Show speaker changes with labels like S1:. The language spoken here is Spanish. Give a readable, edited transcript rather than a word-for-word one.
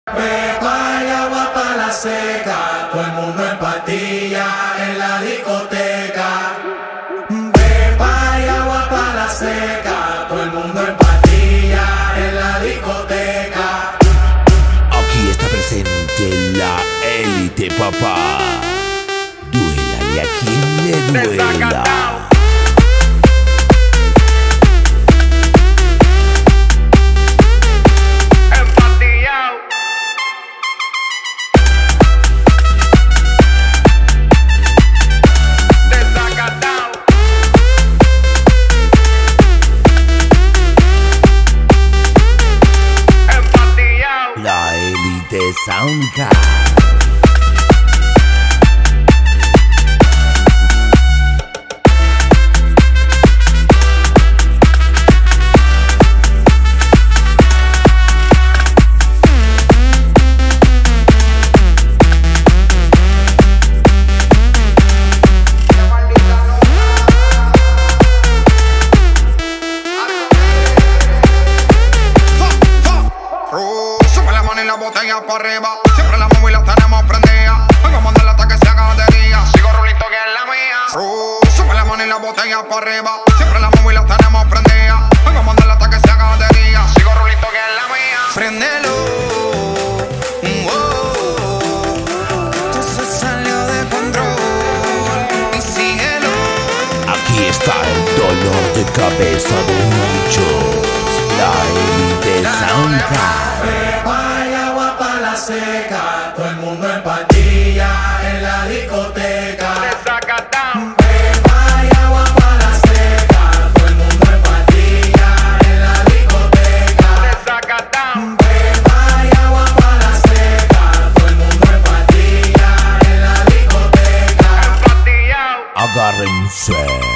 S1: Pepa y agua pa' la seca, todo el mundo en patilla en la discoteca. Pepa y agua pa' la seca, todo el mundo en patilla en la discoteca.
S2: Aquí está presente la élite, papá. Duélale a quien le duela. La élite Soundcard.
S3: La botella para arriba, siempre la móvil la tenemos prendida. Vengo a mandarla hasta que se haga de día. Sigo rulito que es la mía. Sube la mano y la botella para arriba, siempre la móvil la tenemos prendida. Vengo a mandarla hasta que se haga de día. Sigo rulito que es la mía. Préndelo. Todo se salió de control y síguelo.
S2: Aquí está el dolor de cabeza de muchos. La élite Soundcard.
S1: Pepa y agua pa' la seca, todo el mundo en patilla en la discoteca. Pepa y agua pa' la seca, todo el mundo en patilla en la discoteca. Pepa y agua pa' la seca, todo el mundo en patilla en la discoteca.
S2: Agárrense.